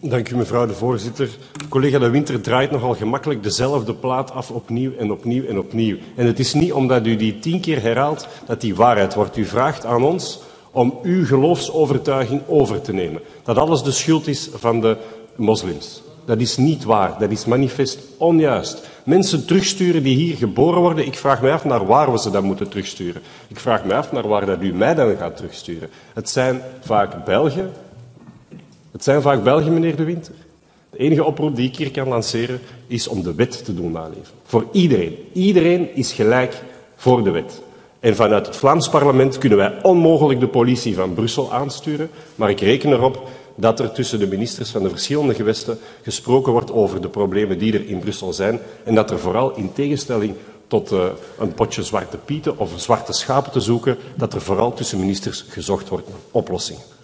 Dank u, mevrouw de voorzitter. Collega De Winter draait nogal gemakkelijk dezelfde plaat af opnieuw en opnieuw en opnieuw. En het is niet omdat u die 10 keer herhaalt dat die waarheid wordt. U vraagt aan ons om uw geloofsovertuiging over te nemen. Dat alles de schuld is van de moslims. Dat is niet waar. Dat is manifest onjuist. Mensen terugsturen die hier geboren worden. Ik vraag mij af naar waar we ze dan moeten terugsturen. Ik vraag mij af naar waar dat u mij dan gaat terugsturen. Het zijn vaak Belgen. Meneer De Winter. De enige oproep die ik hier kan lanceren is om de wet te doen naleven. Voor iedereen. Iedereen is gelijk voor de wet. En vanuit het Vlaams parlement kunnen wij onmogelijk de politie van Brussel aansturen, maar ik reken erop dat er tussen de ministers van de verschillende gewesten gesproken wordt over de problemen die er in Brussel zijn en dat er vooral in tegenstelling tot een potje zwarte pieten of zwarte schapen te zoeken, dat er vooral tussen ministers gezocht wordt naar oplossingen.